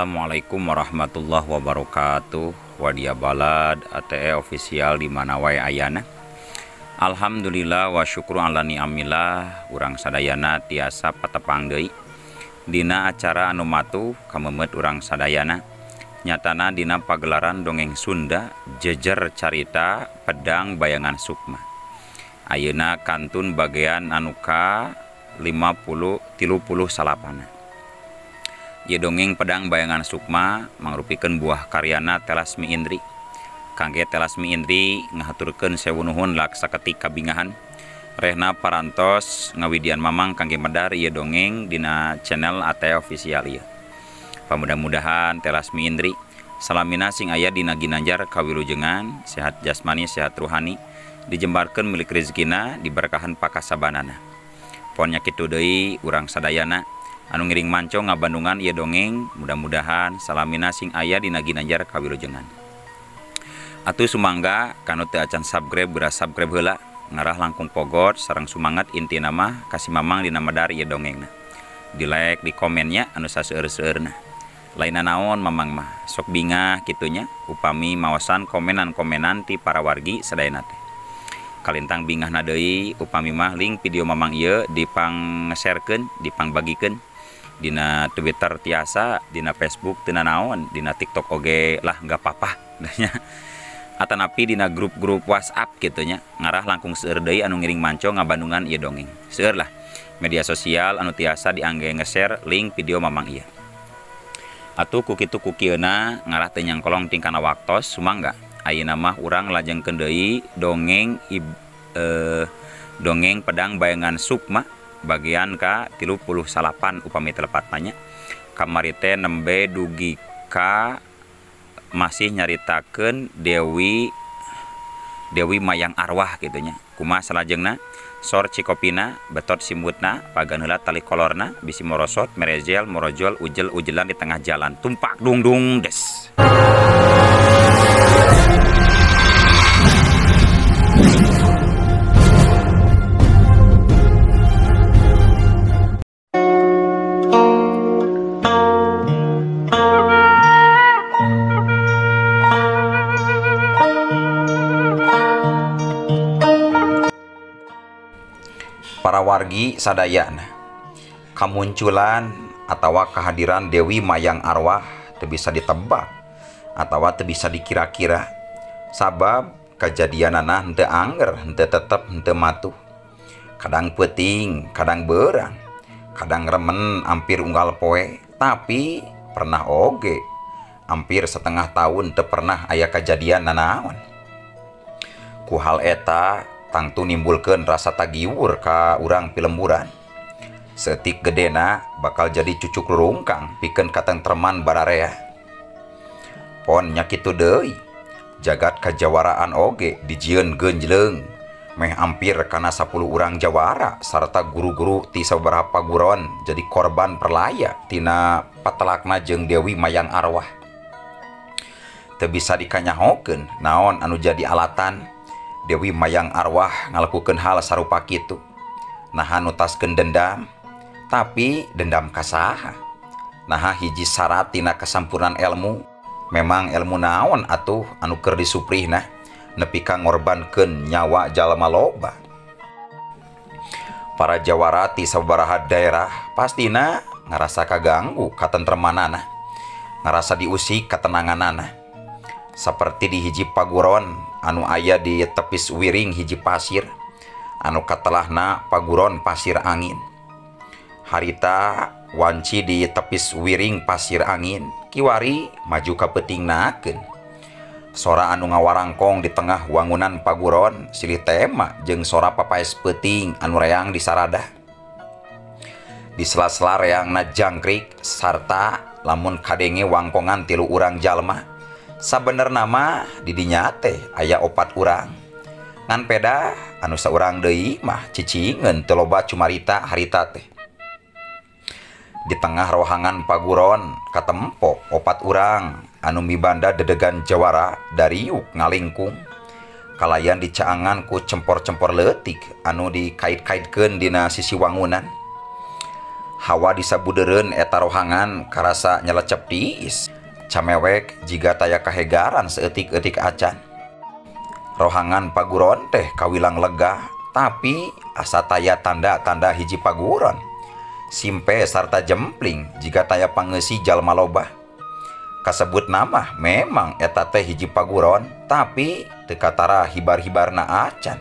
Assalamualaikum warahmatullahi wabarakatuh. Wadia balad ATE official di mana wae ayana. Alhamdulillah wa syukru ala ni'amillah. Urang sadayana tiasa patepang deui dina acara anu matu kamemet urang sadayana. Nyatana dina pagelaran dongeng Sunda jejer carita pedang bayangan sukma. Ayeuna kantun bagian anu ka 30 salapana. Ye dongeng pedang bayangan sukma mangrupikeun buah karyana Telasmi Indri. Kangge Telasmi Indri ngahaturkeun sewu nuhun laksaketik kabingahan. Rehna parantos ngawidian mamang kangge medar ieu dongeng dina channel ATE official ieu. Pamudah-mudahan Telasmi Indri salamina sing aya dina ginanjar kawilujengan, sehat jasmani, sehat ruhani, dijembarkeun milik rezekina, diberkahan pakasabanana. Pon nya kitu deui urang sadayana anu ngiring manco ngabandungan ieu dongeng, mudah-mudahan salamina sing aya dina ginanjar kawilujengan. Atuh sumangga kanu teu acan subscribe beura subscribe heula, ngarah langkung pogot sareng sumangat intina mah kasih mamang dina medar ieu dongengna. Di like, di komennya anu saseueur-seueurna. Lainna naon mamang mah sok bingah kitunya upami maosan komenan-komenan ti para wargi sadayana teh. Kalintang bingahna deui upami mah link video mamang ieu dipang-sharekeun, dipang-bagikeun dina Twitter tiasa, dina Facebook teu naon, dina TikTok oge lah enggak apa-apa nya. Atanapi dina grup-grup WhatsApp kitu nya, ngarah langkung seueur deui anu ngiring manco ngabandungan ieu dongeng. Seueur lah media sosial anu tiasa diangge nge-share link video mamang ieu. Atuh ku kitu ku kieuna ngarah teu nyangkolong tingkana waktos sumangga. Ayeuna mah urang lajengkeun deui dongeng dongeng pedang bayangan sukma bagian ka 38 upami telepatnya. Kamari teh nembe dugi ka masih nyaritakeun Dewi Mayang Arwah kitu nya. Kumaha salajengna sor cikopina betot simutna pagan heula tali kolorna bisi morosot merejel morojol ujel-ujelan di tengah jalan tumpak dung des. Para wargi sadayana, kamunculan atawa kehadiran Dewi Mayang Arwah teu bisa ditebak atawa teu bisa dikira-kira. Sabab kejadianana henteu anger, henteu tetep, henteu matuh. Kadang peuting, kadang beurang, kadang remen hampir unggal poe, tapi pernah oge hampir setengah tahun teu pernah aya kejadian nanaon. Ku hal eta tangtu nimbulkeun rasa tagiwur ka urang pilemburan. Setik gedena bakal jadi cucuk lurungkang pikeun katentreman bararea. Pon nya kitu deui, jagat kajawaraan oge dijieun geunjleung, meh hampir kana 10 urang jawara sarta guru-guru ti sabaraha paguron jadi korban perlaya tina patelakna jeung Dewi Mayang Arwah. Teu bisa dikanyahokeun naon anu jadi alatan Dewi Mayang Arwah ngalakukeun hal sarupa kitu. Naha nutaskeun dendam, tapi dendam ka saha? Naha hiji syarat tina kasampurnan ilmu. Memang ilmu naon atuh anu keur disuprihna nepi ka ngorbankeun nyawa jalma loba. Para jawara ti sabaraha daerah pastina ngarasa kaganggu katentremanana, ngarasa diusik katenanganana. Saperti di hiji paguron anu aya di tepis wiring hiji pasir anu katelahna paguron pasir angin. Harita wanci di tepis wiring pasir angin kiwari maju ka peutingnakeun. Sora anu ngawarangkong di tengah wangunan paguron silih tema jeung sora papaes peuting anu reang di saradah. Di sela-sela reangna jangkrik sarta lamun kadenge wangkongan 3 urang jalma. Sabenerna mah di dinya teh aya 4 urang. Ngan peda anu saurang deui mah cicingeun teu loba cumarita harita teh. Di tengah rohangan paguron katempo 4 urang anu mibanda dedegan jawara dariuk ngalingkung. Kalayan dicaangan ku cempor-cempor leutik anu dikait-kaitkeun dina sisi wangunan. hawa disabudeureun eta rohangan karasa nyelecep tiis. Camewek jiga taya kahegaran seetik-etik acan. Rohangan paguron teh kawilang lega, tapi asa taya tanda-tanda hiji paguron. Simpe sarta jempling jiga taya pangeusi jalma loba. Kasebut nama memang eta teh hiji paguron, tapi teu katara hibar-hibarna acan.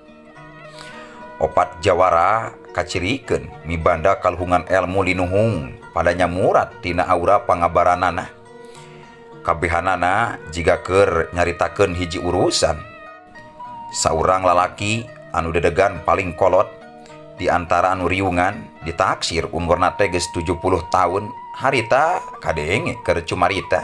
Opat jawara kacirikeun mibanda kaluhungan elmu linuhung padanya murad tina aura pangabaranana. Kabehanana jiga keur nyaritakeun hiji urusan. Saurang lalaki anu dedegan paling kolot di antara anu riungan ditaksir umurna teh geus 70 tahun, harita kadenge keur cumarita.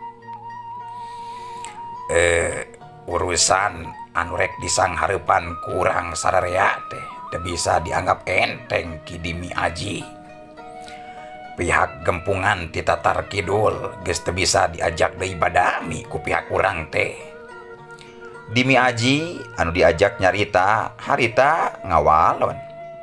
Urusan anu rek disanghareupan kurang sararea teh teu bisa dianggap enteng ki Dimi Aji. Pihak gempungan ti Tatar Kidul geus teu bisa diajak deui badami ku pihak urang teh. Dimi Aji anu diajak nyarita harita ngawalon.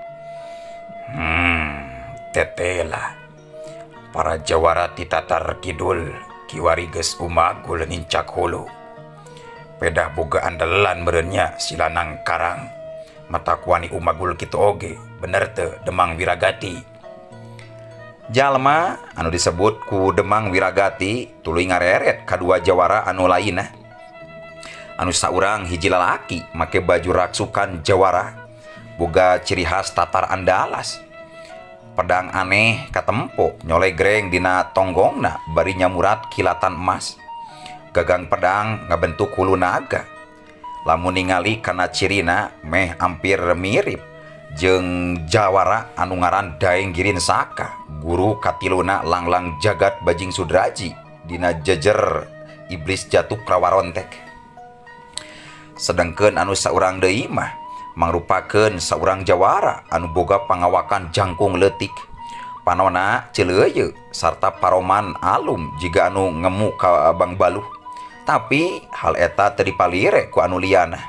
Tetela para jawara ti Tatar Kidul kiwari geus umagul nincak hulu. Pedah boga andalan meureunnya si lanang Karang. Mata kuani umagul kitu oge, bener teu Demang Wiragati. Jalma anu disebut ku Demang Wiragati tuluy ngareret kadua jawara anu lainna. Anu saurang hiji lalaki make baju raksukan jawara, boga ciri khas Tatar Andalas. Pedang aneh katempo nyole greng dina tonggongna bari nyamurat kilatan emas. Gagang pedang ngabentuk hulu naga. Lamun ningali kana cirina meh hampir mirip jeung jawara anu ngaran Daeng Girin Saka, guru katiluna Langlang Jagat Bajing Sudraji dina jejer Iblis Jatuh Prawarontek. Sedengkeun anu saurang deui mah mangrupakeun saurang jawara anu boga pangawakan jangkung leutik, panonna ceuleuyeuk sarta paroman alum jiga anu ngemu ka Abang Baluh. Tapi hal eta teu dipalire ku anu liana.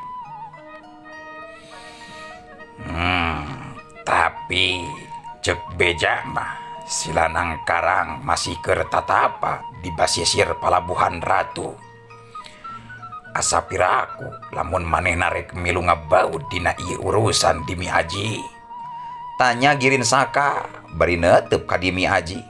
Tapi cek beja mah si lanang Karang masih keur tatapa di basisir palabuhan Ratu. Asa piraku lamun manehna rek milu ngabaud dina ieu urusan Dimi Aji. Tanya Girin Saka bari neuteup ka Dimi Aji.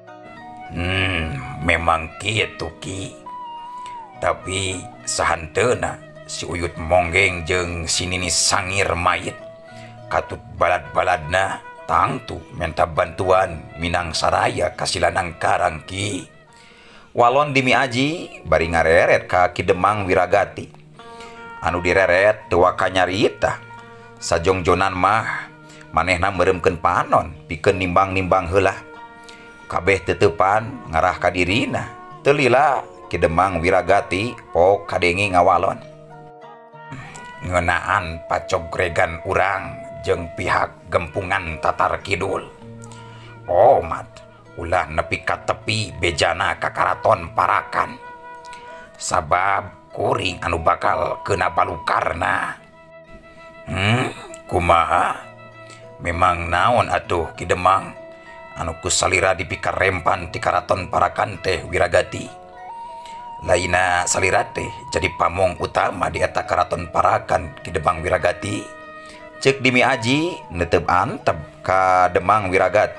Memang kitu Ki. Tapi sahanteuna si Uyut Monggeng jeung si Nini Sangir mayit katut balad-baladna tangtu minta bantuan minang saraya ka si lanang Karang Ki. Walon Dimi Aji bari ngareret ka Ki Demang Wiragati. Anu direret teu waka nyarita. Sajongjonan mah manehna meureumkeun panon pikeun nimbang-nimbang heula. Kabeh teutepan ngarah ka dirina. Teu lila Ki Demang Wiragati pok kadenge ngawalon. Ngeunaan pacogregan urang jeung pihak gempungan Tatar Kidul. Omat ulah nepi ka tepi bejana ka Karaton Parakan. Sabab kuring anu bakal keuna balukarna. Kumaha? Memang naon atuh Ki Demang anu kusalira dipikar rempan ti Karaton Parakan teh Wiragati. Laina salira teh jadi pamong utama di eta Karaton Parakan Ki Demang Wiragati. Cek Dimi Aji netep antep ka Demang Wiragati.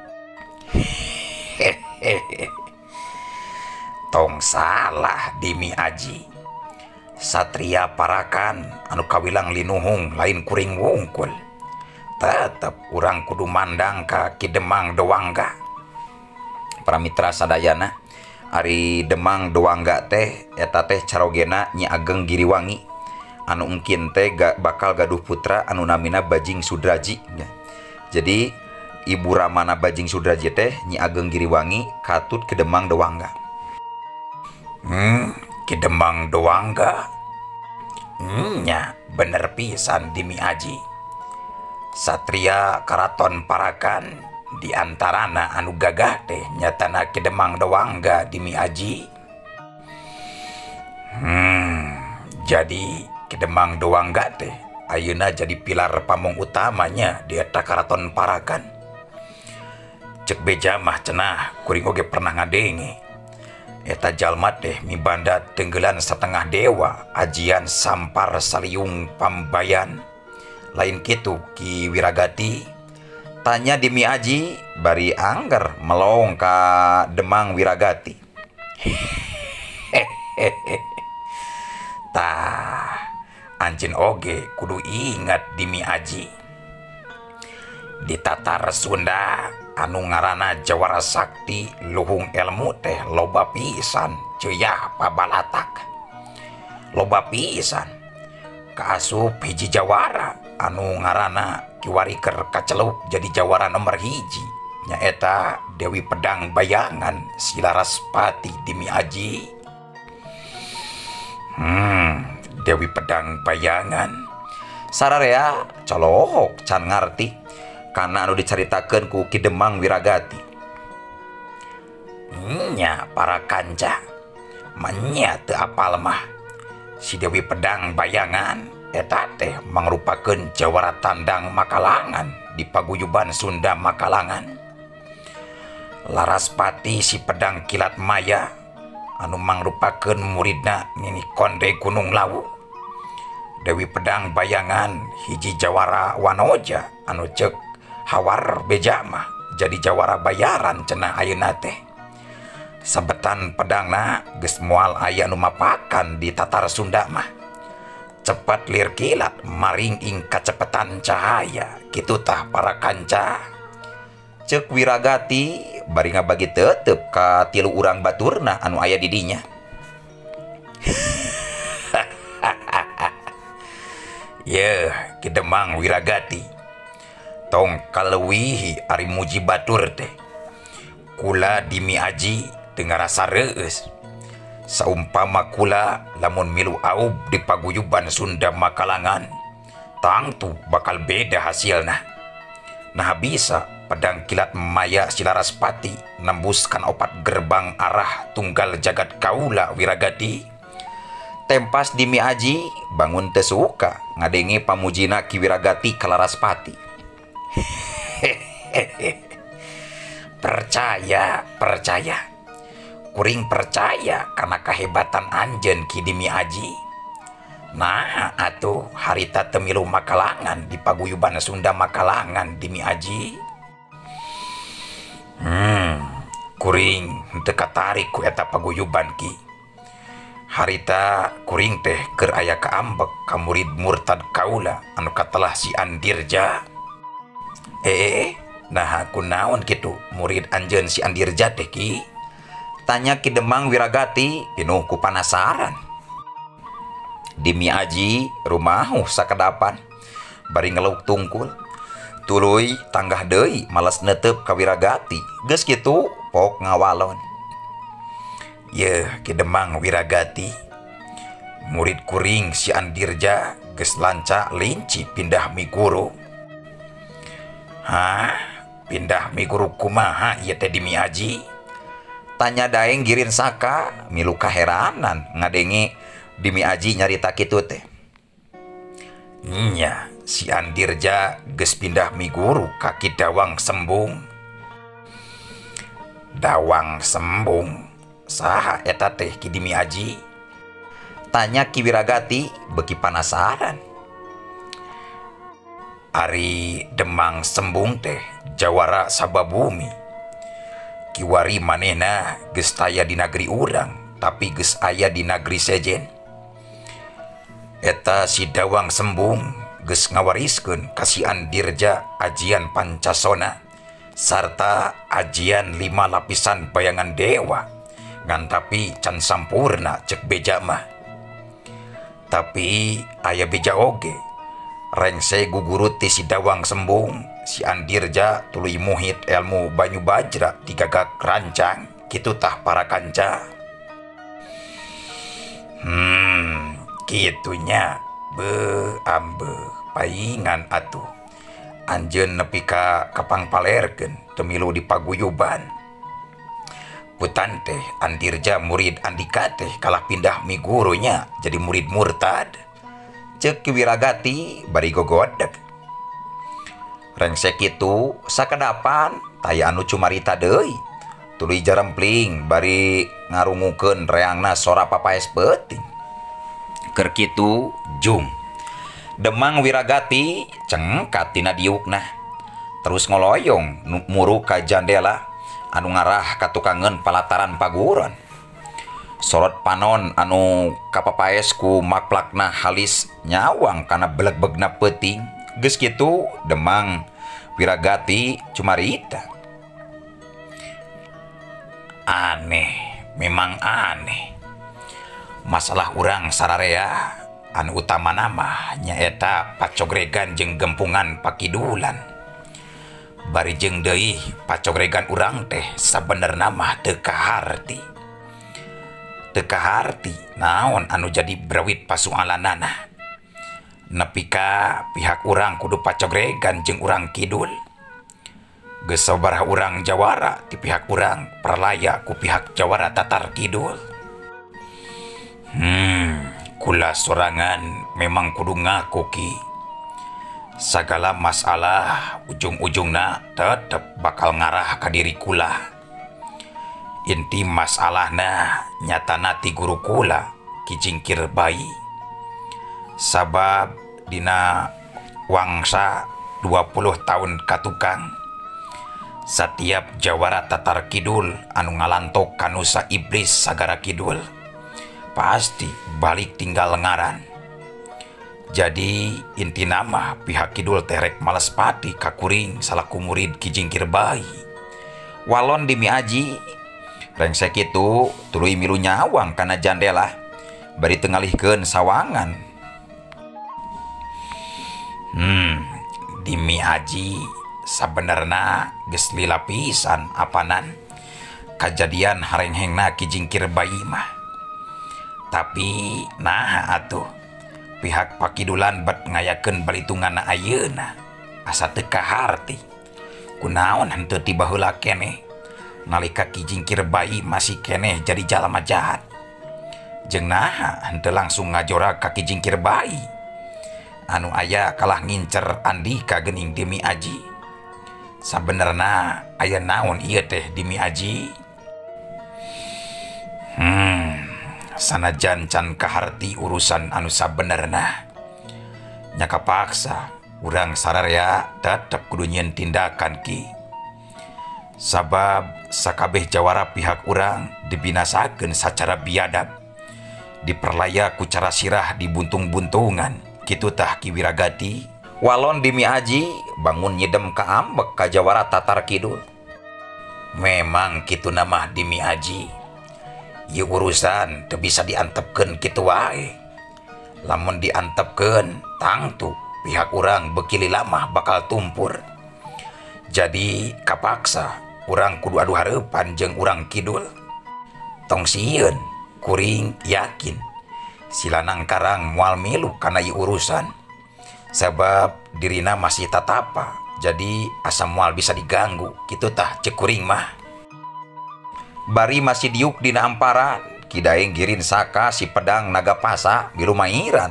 Tong salah Dimi Aji. Satria Parakan anu kawilang linuhung lain kuring wungkul. Tetep urang kudu mandang ka Ki Demang Dewangga. Para mitra sadayana, ari Demang Dewangga teh eta teh carogena Nyi Ageng Giriwangi anu engkin teh bakal gaduh putra anu namina Bajing Sudraji. Jadi ibu ramana Bajing Sudraji teh Nyi Ageng Giriwangi katut Ki Demang Dewangga. Ki Demang Dewangga. Nya bener pisan Dimi Aji. Satria Karaton Parakan di antarana anu gagah teh nyatana Ki Demang Dewangga Dimi Aji. Jadi Ki Demang Dewangga teh ayeuna jadi pilar pamong utamanya di eta Karaton Parakan. Cek beja mah cenah kuring oge pernah ngadengi. Eta jalma teh mibanda tenggelan setengah dewa ajian sampar saliung pambayan. Lain kitu Ki Wiragati. Tanya Dimi Aji bari angger melong ka Demang Wiragati. Tah, anjeun oge kudu ingat Dimi Aji. Di Tatar Sunda anu ngaranna Jawara Sakti luhung ilmu teh loba pisan ceuyah pabalatak. Loba pisan. Kaasup hiji jawara anu ngaranna Kiwari keur kacelup jadi jawara nomor hiji nyaeta Dewi Pedang Bayangan si Laraspati Dimi Aji. Dewi Pedang Bayangan sararea colohok can ngarti karena anu dicaritakeun ku Ki Demang Wiragati. Nya para kanca manya teu apal mah si Dewi Pedang Bayangan eta teh mangrupakeun jawara tandang Makalangan di paguyuban Sunda Makalangan. Laraspati si Pedang Kilat Maya anu mangrupakeun muridna Nini Konde Gunung Lawu. Dewi Pedang Bayangan hiji jawara wanoja anu ceuk hawar beja mah jadi jawara bayaran cenah ayeuna teh. Sabetan pedangna geus moal aya anu mapakan di Tatar Sunda mah. Cepat lir kilat maring ing kacepetan cahaya kitu tah para kanca. Ceuk Wiragati bari ngabagi teuteup ka 3 urang baturna anu aya di dinya. Yeuh Ki Demang Wiragati tong kaleuwihi ari muji batur teh. Kula Dimi Aji teu ngarasa reueus. Saumpama kula lamun milu aub di paguyuban Sunda Makalangan tangtu bakal beda hasilna. Nah bisa Pedang Kilat Maya si Laraspati nembuskan 4 gerbang arah tunggal jagat kaula Wiragati. Tempas Dimi Aji bangun teu suka ngadenge pamujina Ki Wiragati ka Laraspati. Percaya kuring percaya karena kehebatan anjeun Ki Dimi Aji. Nah atuh harita teu milu Makalangan di paguyuban Sunda Makalangan Dimi Aji. Kuring teu katarik ku eta paguyuban Ki. Harita kuring teh keur aya kaambek ka murid murtad kaula anu katelah si Andirja. Nah kunaon kitu murid anjeun si Andirja teh Ki? Tanya Ki Demang Wiragati pinuh ku panasaran. Dimi Aji rumahuh sakedapan bari ngeluuk tungkul. Tuluy tanggah deui males neuteup ka Wiragati. Geus kitu pok ngawalon. Yeuh Ki Demang Wiragati, murid kuring si Andirja geus lanca linci pindah mi guru. Hah? Pindah mi guru kumaha ieu teh Dimi Aji? Tanya daeng girin saka milu kaheranan ngadenge Dimi Aji nyarita kitu teh. Nya si Andirja geus pindah mi guru ka Ki Dawang Sembung. Dawang Sembung saha eta teh Ki Dimi Aji? Tanya Ki Wiragati beuki panasaran. Ari Demang Sembung teh jawara sababumi. Kiwari manehna geus taya di nagri urang tapi geus aya di nagri sejen. Eta si Dawang Sembung geus ngawariskeun ka si Andirja ajian Pancasona sarta ajian 5 lapisan bayangan dewa ngan tapi can sampurna cek beja mah. Tapi aya beja oge rengse guguru ti si Dawang Sembung si Andirja tuluy muhit ilmu banyu bajra di gagak rancang kitu tah para kanca. Kitunya ambe paingan atuh anjeun nepi ka kapangpalerkeun teu milu di paguyuban. Putan teh Andirja murid Andika teh kalah pindah mi gurunya jadi murid murtad. Ceuk Ki Wiragati bari gogodeg. Rengsek itu sakedapan taya anu cumarita deui. Tuluy jarempling bari ngarungukeun reangna sora papaes peuting. Keur kitu jung Demang Wiragati cengkat tina diukna. Terus ngoloyong muru ka jandela anu ngarah ka tukangeun palataran paguron. Sorot panon anu kapapaes ku maklakna halis nyawang kana beleg-begna peuting. Geus kitu Demang Wiragati cumarita. Aneh, memang aneh. Masalah urang sararea anu utama nama nyaeta pacogregan jeung gempungan pakidulan. Bari jeung deui pacogregan urang teh sabenerna mah teu kaharti. Teu kaharti naon anu jadi brawit pasualanana. Nepi ka pihak urang kudu pacogregan jeung urang kidul. Geus sabaraha urang jawara ti pihak urang perlaya ku pihak jawara tatar kidul. Kula sorangan memang kudu ngaku ki. Sagala masalah ujung-ujungna tetep bakal ngarah ka diri kula. Inti masalahna nyatana ti guru kula Ki Jingkir Bayi. Sabab dina wangsa 20 tahun katukang setiap jawara tatar kidul anu ngalantok kanusa iblis sagara kidul pasti balik tinggal lengaran. Jadi inti nama pihak kidul terek males pati kakuring salaku murid Ki Jingkir Bayi. Walon dimi aji rengsek itu tuluy milu nyawang kana jandela bari tengalihkeun sawangan. Dimi aji sabenerna geus lila pisan apanan kajadian harenghengna Ki Jingkir Bayi mah. Tapi nah atuh pihak pakidulan bet ngayakeun balitunganna ayeuna asa teu kaharti. Kunaon henteu ti baheula keneh nalika Ki Jingkir Bayi masih keneh jadi jalma jahat. Jeung naha henteu langsung ngajora ka Ki Jingkir Bayi anu aya kalah ngincer Andika geuning Dimi Aji. Sabenerna aya naon ieu teh Dimi Aji? Sanajan can kaharti urusan anu sabenerna nya kapaksa urang sararea tetep kudu nyieun tindakan ki. Sabab sakabeh jawara pihak urang dibinasakeun sacara biadab, diperlaya ku cara sirah dibuntung-buntungan. Kitu tah Ki Wiragati. Walon Dimi Aji bangun nyidem ka ambek ka jawara tatar kidul. Memang kitu nama Dimi Aji. Ieu urusan teu bisa diantepkeun kitu wae. Lamun diantepkeun tangtu pihak urang beuki lila mah bakal tumpur. Jadi kapaksa urang kudu adu hareupan jeung urang kidul. Tong sieun kuring yakin si lanang karang moal milu kana ieu urusan. Sabab dirina masih tatapa, jadi asa moal bisa diganggu. Kitu tah ceuk kuring mah. Bari masih diuk dina amparan, Ki Daeng girin saka si pedang Nagapasa milu mairan.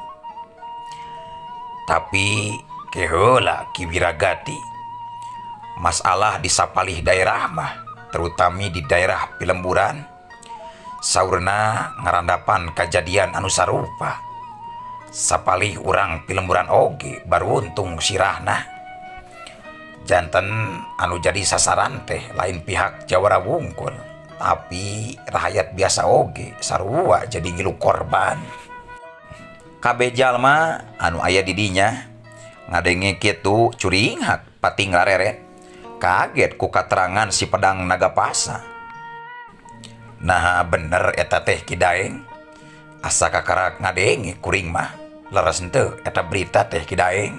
Tapi keheula Ki Wiragati. Masalah di sapalih daerah mah, terutami di daerah Pilemburan, saurna ngarandapan kajadian anu sarupa. Sapalih urang Pilemburan oge baruntung sirahna. Janten anu jadi sasaran teh lain pihak jawara wungkul, tapi rakyat biasa oge sarua jadi ngilu korban. Kabeh jalma anu aya di dinya ngadenge kitu curinghak pating lareret, kaget ku katerangan si pedang Nagapasa. Nah bener eta teh Ki Daeng, asa kakarak ngadenge kuring mah leres henteu eta berita teh Ki Daeng.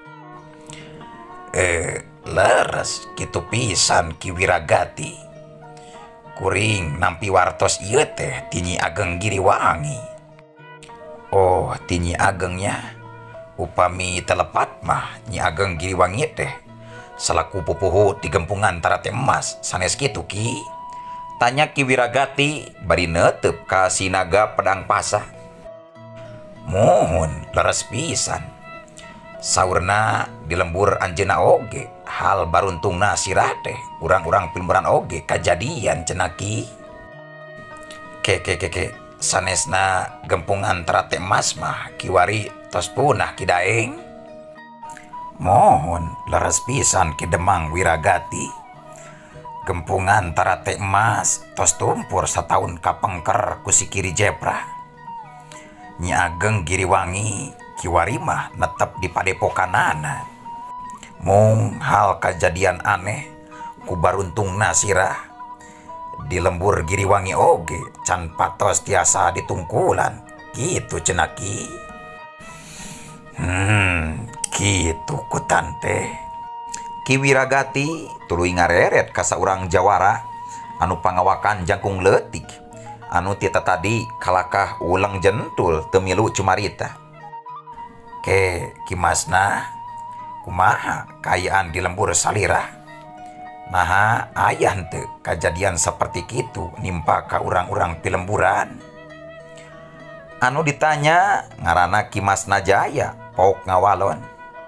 Leres kitu pisan Ki Wiragati. Kuring nampi wartos ieu teh ti Nyi Ageng Giriwangi. Oh, ti Nyi Agengnya upami telepat mah Nyi Ageng Giriwangi teh salaku pupuhu di gempungan Tarate Emas sanes kitu Ki. Tanya Ki Wiragati bari neuteup ka si Naga Pedang Pasa. Mohon leres pisan. Saurna di lembur anjeuna oge hal baruntungna sirah teh urang-urang pilmuran oge kajadian cenaki. Ke sanesna gempung antara teh emas mah kiwari tos punah kidaeng. Mohon leres pisan ki Demang Wiragati. Gempungan antara teh emas tos tumpur setahun kapengker ku si Kiri Jepra. Nyi Ageng Giriwangi kiwari mah netep di padepokanana. Mung hal kejadian aneh ku baruntungna sirah di lembur Giriwangi oge can patos tiasa ditungkulan gitu cenaki. Gitu ku tante. Ki Wiragati tuluy ngareret ka saurang jawara anu pangawakan jangkung leutik anu tita tadi kalakah ulang jentul teu milu cumarita. Ke kimasna kumaha kayaan di lembur salirah? Naha aya henteu kajadian seperti kitu nimpa ka urang-urang pilemburan? Anu ditanya ngaranna Kimasna Jaya pok ngawalon.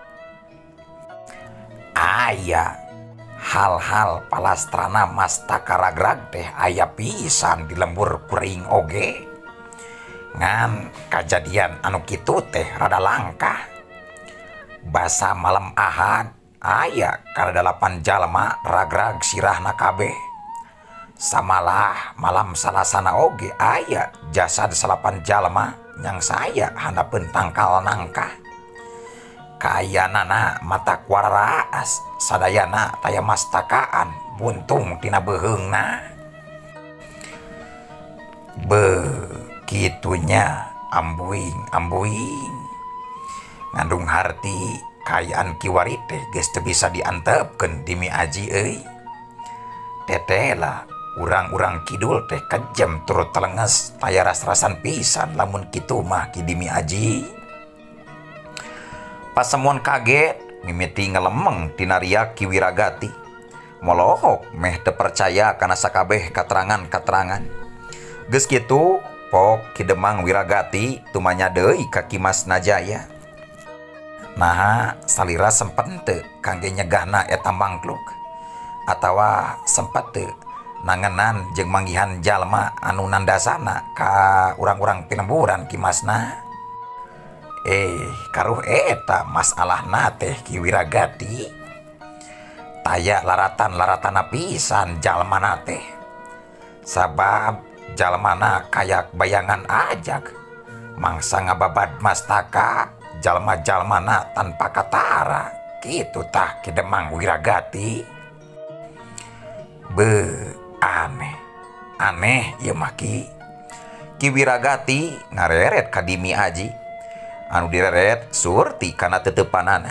Aya hal-hal palastrana mastaka ragrag teh aya pisan di lembur kuring oge. Ngan kajadian anu kitu teh rada langkah. Basa malam Ahad aya kada 8 jalma ragrag sirahna kabeh. Samalah malam Salasana oge aya jasad 8 jalma yang saya handapeun tangkal nangka. Kayanana mata kuaraas sadayana taya mastakaan buntung tina beheungna. Begitunya ambuing ngandung harti kayaan kiwari teh geus teu bisa diantepkeun di Mi Aji euy. Tetela urang-urang kidul teh kejem turut telenges taya ras-rasan pisan lamun kitu mah ki di Mi Aji. Pasemuan kaget mimiti ngelemeng tina riak Ki Wiragati. Molohok meh teu percaya kana sakabeh katerangan-katerangan. Geus kitu pok Ki Demang Wiragati tumanya deui ka Kimasna Jaya. Nah salira sempet teu kangge nyegahna eta mangkluk atawa sempet teu nangenan jeung manggihan jalma anu nandasana ka urang-urang pilemburan Kimasna. Karuh eta masalahna teh Ki Wiragati. Taya laratan-laratana pisan jalmana teh. Sabab jalmana kayak bayangan ajag. Mangsa ngababad mastaka jalma-jalmana tanpa katara. Kitu tah Ki Demang Wiragati. Aneh ieu mah Ki. Ki Wiragati ngareret ka di Mi Aji. Anu direret surti kana tetepanana.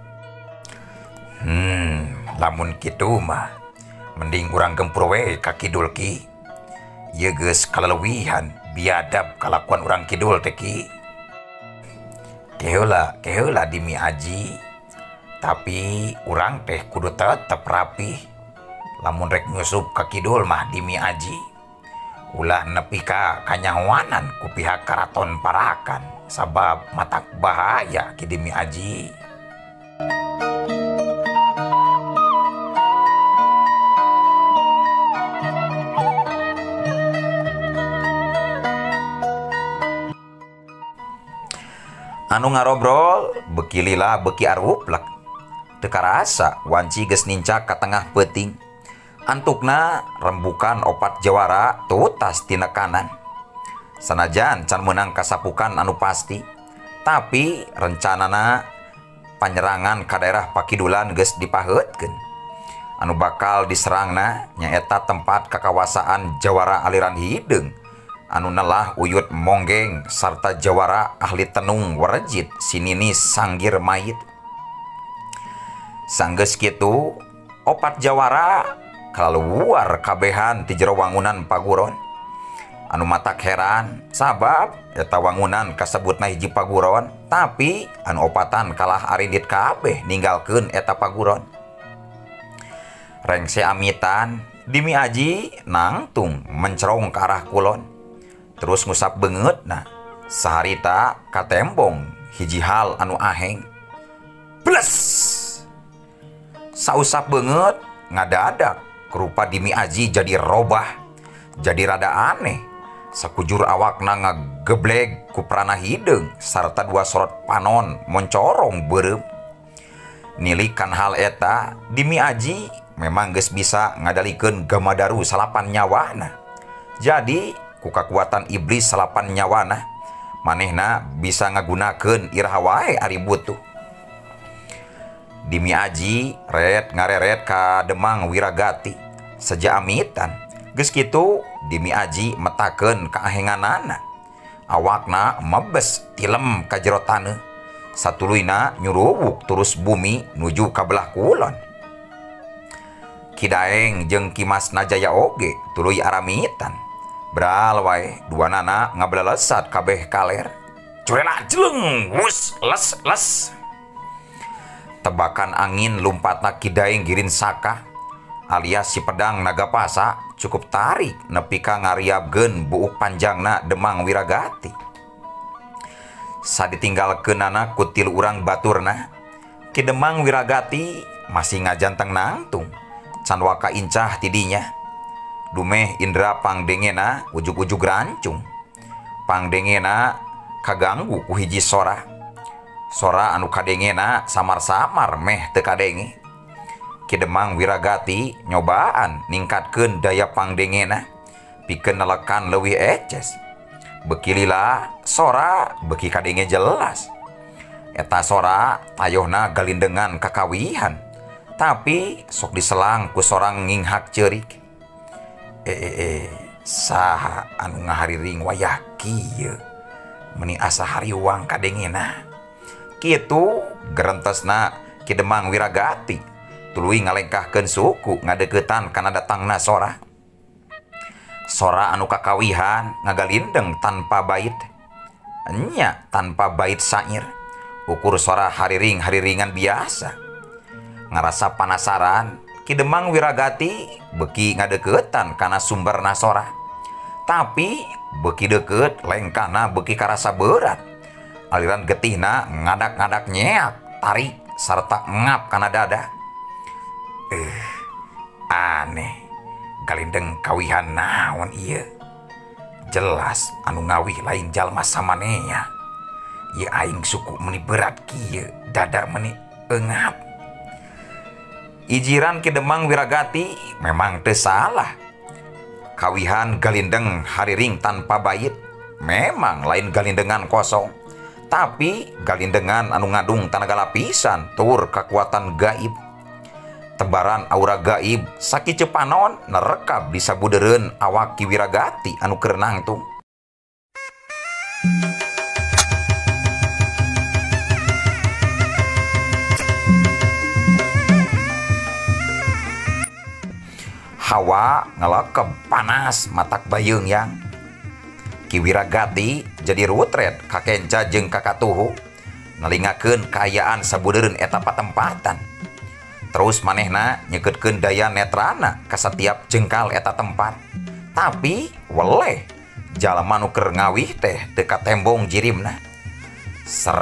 Lamun kitu mah mending urang gempur we ka kidul Ki. Ieu geus kaleuwihan biadab kalakuan urang kidul teh Ki. Keheula di Mi Aji. Tapi urang teh kudu tetep rapih. Lamun rek nyusup ka kidul mah di Mi Aji. Ulah nepi ka kanyawanan ku pihak karaton Parakan. Sabab matak bahaya ki di Mi Aji. Anu ngarobrol beki lila beki aruplek. Teu karasa wanci geus nincak ka tengah peuting. Antukna rembukan opat jawara tutas tina kanan. Sanajan can menang kasapukan anu pasti, tapi rencanana panyerangan ka daerah Pakidulan geus dipaheutkeun. Anu bakal diserangna nyaeta tempat kakawasaan jawara aliran hideung anu nelah Uyut Monggeng sarta jawara ahli tenung werejit Sininis Sanggir Mayit. Sanggeus kitu opat jawara kalaluar kabehan ti jero wangunan paguron. Anu matak heran sabab eta wangunan kasebutna hiji paguron tapi anu opatan kalah arindit kabeh ninggalkeun eta paguron. Rengse amitan di Mi Aji nangtung mencerong ke arah kulon. Terus ngusap beungeutna saharita katembong hiji hal anu aheng. bles. Sausap banget ngadadak kerupa Dimi Aji jadi robah, jadi rada aneh. Sakujur awakna ngagebleg ku prana hideung sarta dua sorot panon moncorong beureum. Nilikan hal eta, Dimi Aji memang geus bisa ngadalikeun Gamadaru salapan nyawana. Jadi ku kakuatan iblis salapan nyawana, manehna bisa ngagunakeun iraha wae ari butuh. Dimi Aji red ngareret ka Demang Wiragati sejaamitan. Geus kitu Dimi Aji metakeun kaahenganana. Awakna mebes tilem ka jero taneuh. Satuluyna nyuruwuk terus bumi nuju ka belah kulon. Ki Daeng jeung Ki Masna Jaya oge tuluy aramitan. Beral wae duanana ngablelesat kabeh kaler. Curela jeleng wus les. Tebakan angin lumpatna Ki Daeng girin saka alias si pedang Nagapasa cukup tarik nepi ka ngariabgeun buuk panjangna Demang Wiragati. Saditinggalkeunana ku tilu urang baturna, Ki Demang Wiragati masih ngajanteng nangtung can waka incah tidinya. Dumeh indra pangdengena ujug-ujug rancung. Pangdengena kaganggu ku hiji sora. Sora anu kadengena samar-samar meh teu kadenge. Ki Demang Wiragati nyobaan ningkatkeun daya pangdengena pikeun nelekan leuwih eces. Beki lila sora beki kadenge jelas. Eta sora ayohna galindengan kakawihan, tapi sok diselang ku sorang nginghak ceurik. Saha anu ngahariring wayah kieu meuni asa hariwang kadengena. Kitu gerentesna Ki Demang Wiragati tuluy ngalengkahkeun suku ngadeuketan kana datangna sora. Sora anu kakawihan ngagalindeng tanpa bait. Nya tanpa bait sair. Ukur sora hariring-hariringan biasa. Ngarasa panasaran, Ki Demang Wiragati beki ngadeuketan kana sumberna sora. Tapi beki deukeut lengkana beki karasa berat. Aliran getihna ngadak-ngadak nyeak, tarik sarta ngap kana dada. Aneh, galindeng kawihan naon ieu? Jelas anu ngawih lain jalma samanea. Ieu aing suku meuni berat kieu, dada meuni eungap. Ijiran Ki Demang Wiragati memang teu salah. Kawihan galindeng hariring tanpa bait memang lain galindengan kosong. Tapi galindengan anu ngadung tanaga lapisan tur kekuatan gaib. Tebaran aura gaib sakieu panon nerekab bisa budeureun awak Ki Wiragati anu keur nangtung. Hawa ngelekeb panas matak bayeung yang. Ki Wiragati jadi rutret kakenca jeung kakatuhu nalingakeun kaayaan sabudeureun eta patempatan. Terus manehna nyekeutkeun daya netrana ka satiap jengkal eta tempat. Tapi weleh jalma nu keur ngawih teh teu katembong jirimna. Ser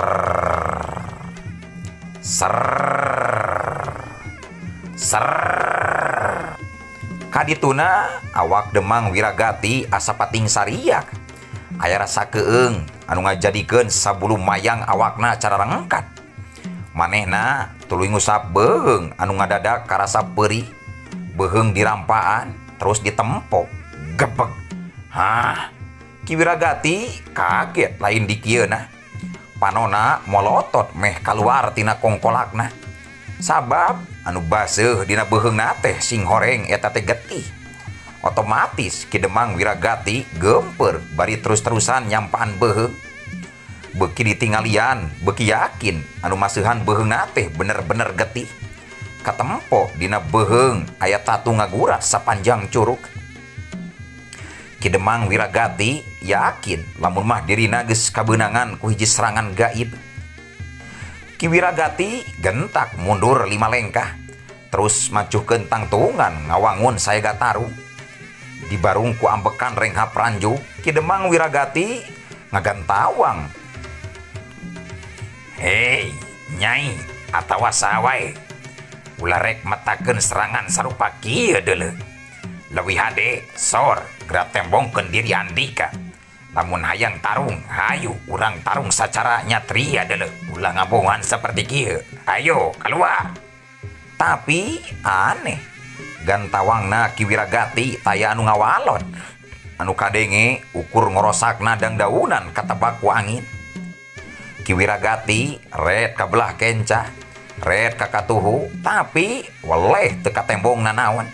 kadituna awak Demang Wiragati asa pating sariak. Aya rasa keung anu ngajadikeun sabulu mayang awakna cara rengkat. Manehna tuluy ngusap beheung anu ngadadak karasa peurih. Beheung dirampaan terus ditempok gebeg. Ki Wiragati kaget lain di kieuna. Panona molotot meh kaluar tina kongkolakna. Sabab anu baseuh dina beheungna teh sing horeng eta teh getih. Otomatis Ki Demang Wiragati gempeur bari terus-terusan nyampaan beheung. Beki ditingalian, beki yakin anu maseuhan beheungna teh bener-bener getih. Katempo dina beheung aya tatu ngagurat sapanjang curug. Ki Demang Wiragati yakin lamun mah dirina geus kabeunangan ku hiji serangan gaib. Ki Wiragati gentak mundur 5 lengkah, terus macuhkeun tangtungan ngawangun saega taru. Dibarung ku ambekan renghap ranju, Ki Demang Wiragati ngagantawang. Hei, Nyai, atawa sawae ulah rek matakeun serangan sarupa kieu deuleu. Leuwih hade sor gerak tembongkeun diri Andika. Lamun hayang tarung, hayu urang tarung secara nyatria deuleu. Ulah ngabongan seperti kieu. Ayo keluar. Tapi aneh, gantawangna Ki Wiragati taya anu ngawalon. Anu kadenge ukur ngorosakna dangdaunan katebak ku angin. Ki Wiragati red ka belah kencah, red ka katuhu, tapi weleh teu ka tembongna naon.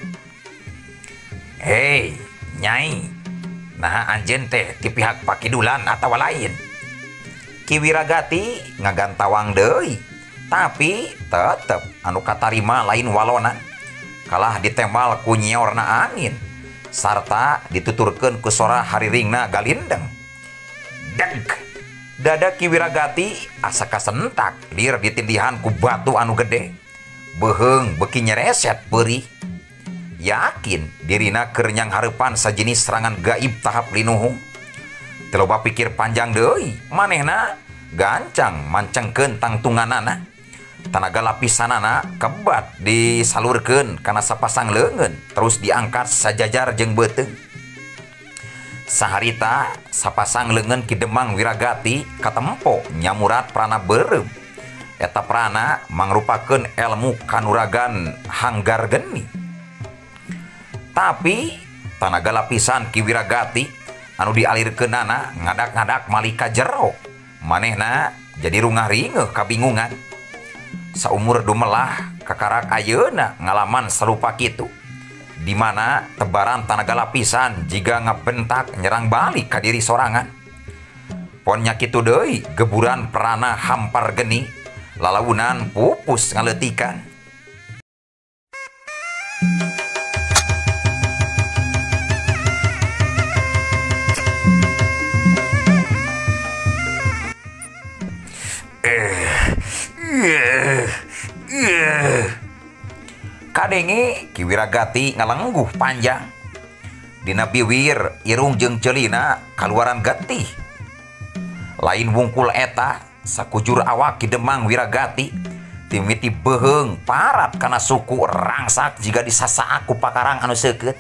Hei, Nyai, nah anjeun teh ti pihak Pakidulan atawa lain? Ki Wiragati ngagantawang deui, tapi tetep anu katarima lain walonan. Kalah ditembal ku nyiorna angin, sarta dituturkeun ku sora hariringna galindeng. Deg! Dada Ki Wiragati asa kasentak lir ditindihan ku batu anu gede. Beheung beuki nyereset peurih. Yakin dirina keur nyang hareupan sajenis serangan gaib tahap linuhung. Teu loba pikir panjang deui, manehna gancang mancengkeun tangtunganana. Tanaga lapisanana kebat disalurkeun kana sapasang leungeun, terus diangkat sajajar jeung beuteung. Saharita sapasang leungeun Ki Demang Wiragati katempo nyamurat prana beureum. Eta prana mangrupakeun elmu kanuragan hanggar geni. Tapi tanaga lapisan Ki Wiragati anu dialirkeunana ngadak-ngadak malika jero. Manehna jadi rungah ringeuh kabingungan. Saumur dumelah kakarak ayeuna ngalaman sarupa kitu, di mana tebaran tanaga lapisan jiga ngabentak nyerang balik ka diri sorangan. Ponnya kitu deui geburan perana hampar geni, lalaunan pupus ngaleutikan. Kadenge Ki Wiragati ngalengguh panjang. Dina biwir irung jeung ceulina kaluaran getih. Lain wungkul eta sakujur awak Ki Demang Wiragati timiti beheung parat kana suku rangsak jiga disasaak ku pakarang anu seukeut.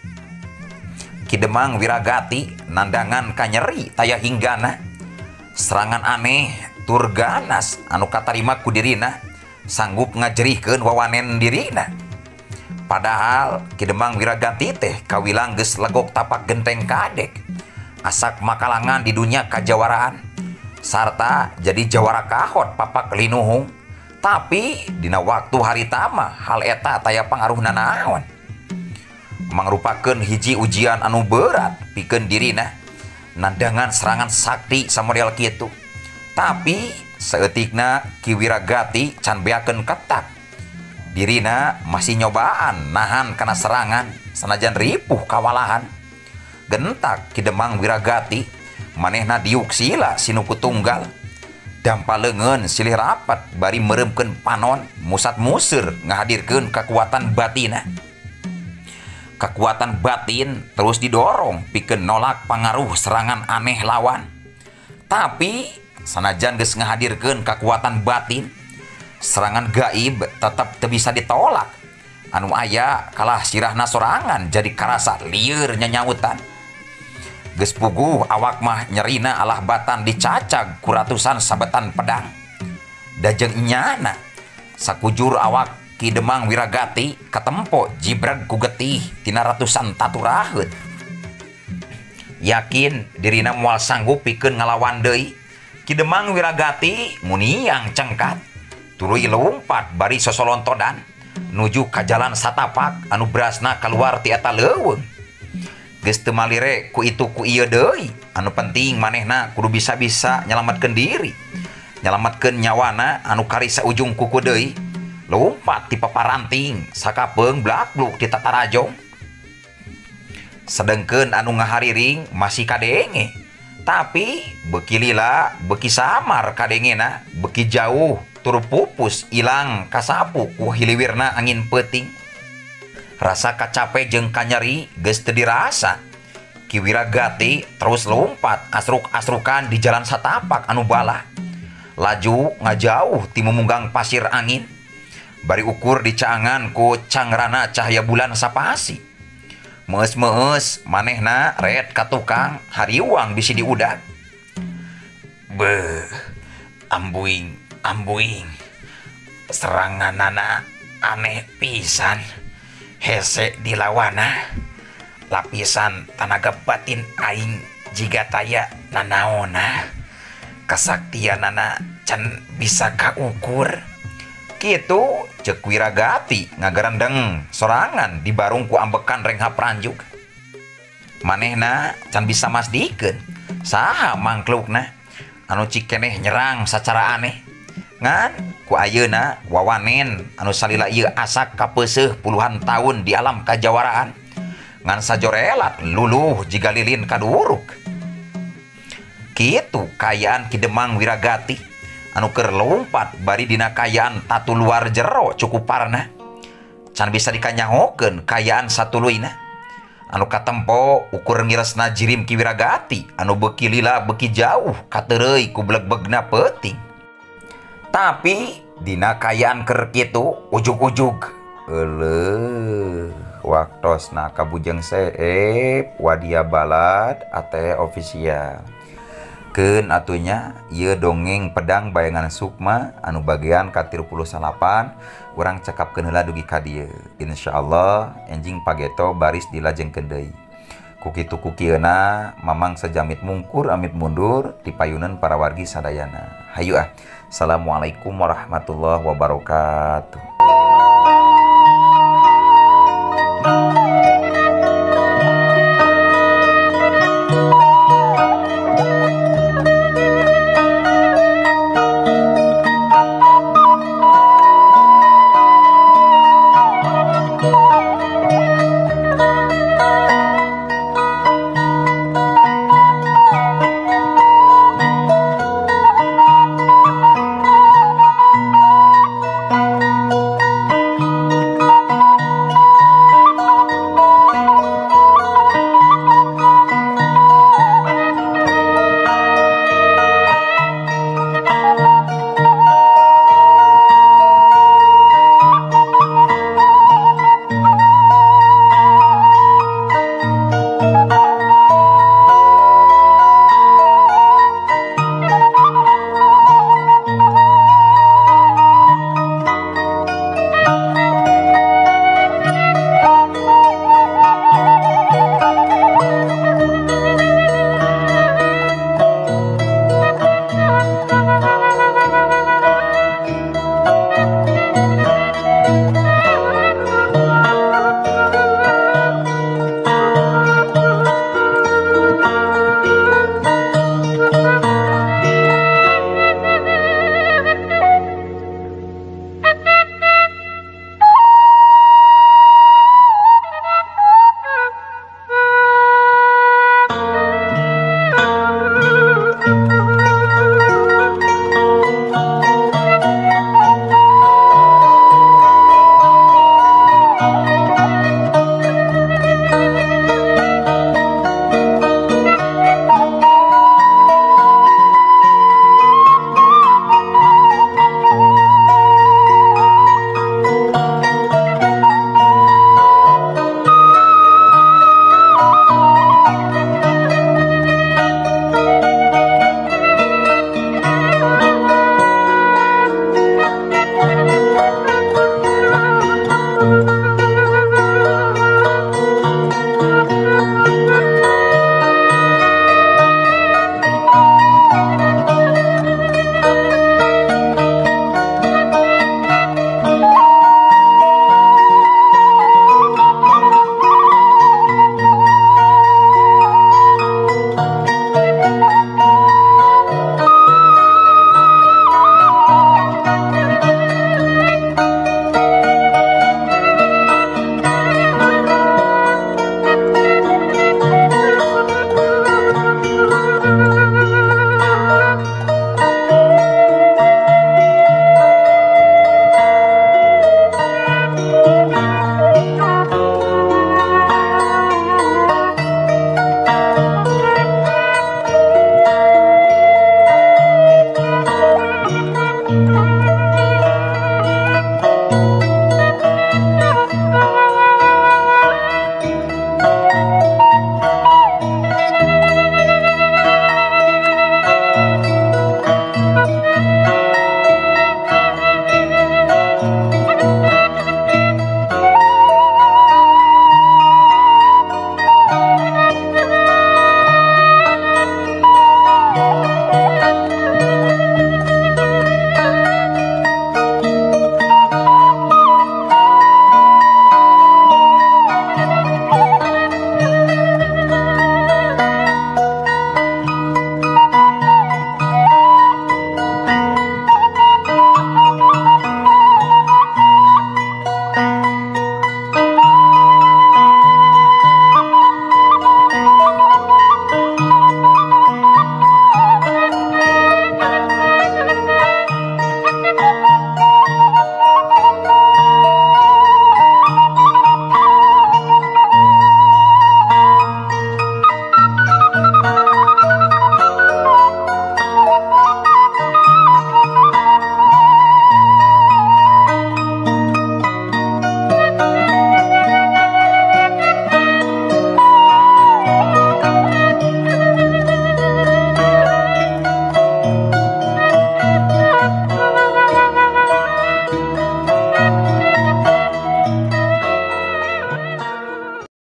Ki Demang Wiragati nandangan ka nyeri taya hinggana. Serangan aneh tur ganas anu katarima ku dirina sanggup ngajerihkeun wawanen dirina. Padahal Ki Demang Wiragati teh kawilang geus legok tapak genteng kadek, asak makalangan di dunia kajawaraan, sarta jadi jawara kahot papak linuhung. Tapi dina waktu harita mah hal eta taya pangaruhna naon. Mangrupakeun hiji ujian anu berat pikeun dirina. Nandangan serangan sakti samodel kitu. Tapi saeutikna Ki Wiragati can beakeun ketak. Dirina masih nyobaan nahan kana serangan sanajan ripuh kawalahan. Gentak Ki Demang Wiragati manehna diuk sila sinuku tunggal. Dampaleungeun silih rapat bari mereumkeun panon musat museur ngahadirkeun kekuatan batina. Kekuatan batin terus didorong pikeun nolak pangaruh serangan aneh lawan. Tapi sanajan geus ngahadirkeun kekuatan batin, serangan gaib tetap teu bisa ditolak. Anu aya kalah sirahna sorangan jadi karasa lieur nyanyautan. Geus puguh awak mah nyerina alah batan dicacag ku ratusan sabetan pedang. Dajeng nyana sakujur awak Ki Demang Wiragati katempo jibreg ku getih tina ratusan taturaheut. Yakin dirina moal sanggup pikeun ngalawan deui, Ki Demang Wiragati muniang cengkat tuluy lompat bari sosolontodan nuju ka jalan satapak anu berasna kaluar ti eta leuweung. Geus teu malire ku itu ku ieu deui, anu penting manehna kudu bisa-bisa nyelametkeun diri, nyelametkeun nyawana anu karisa ujung kuku deui. Lompat ti paparanting sakapeung blakluk ti tatarajong. Sedengkeun anu ngahariring masih kadenge, tapi beuki lila beuki samar kadengena, beuki jauh tur pupus ilang kasapu ku hiliwirna angin peuting. Rasa kacape jeung kanyeri geus teu dirasa. Ki Wiragati terus lompat asruk-asrukan di jalan satapak anu balah. laju ngajauh ti mumunggang pasir angin. Bari ukur di caangan ku cangrana cahaya bulan sapasi. Meus-meus manehna red ka tukang hariwang bisi diudag. Beuh, ambuing, seranganana aneh pisan. Hese dilawana, lapisan tenaga batin aing jiga taya nanaona. Kesaktianana can bisa kaukur. Kitu ceuk Wiragati ngagarandeng sorangan di barung ku ambekan rengha pranjuk. Manehna can bisa masdikeun saha mangklukna anu cikeneh nyerang sacara aneh. Ngan ku ayeuna wawanen anu salila ieu asak kapeuseuh puluhan tahun di alam kajawaraan ngan sajorelat luluh jiga lilin kaduruk. Kitu kayaan Ki Demang Wiragati anu keur lompat bari dina kayaan tatu luar jero cukup parna. Can bisa dikanyahokeun kayaan satuluyna anu katempo ukur ngiresna jirim Ki Wiragati anu beuki lila beuki jauh kateureuy ku blegbegna peuting. Tapi dina kayaan keur kitu ujug-ujug euleuh waktosna kabujeng seep Wadia Balad ATE official. Keun atunya ieu dongeng pedang bayangan Sukma anu bagian ka38 urang cekapkeun heula dugi ka dieu. Insyaallah enjing pageto baris dilajengkeun deui. Ku kitu ku kieuna mamang sajamit mungkur amit mundur dipayuneun para wargi sadayana. Hayu ah. Assalamualaikum warahmatullahi wabarakatuh.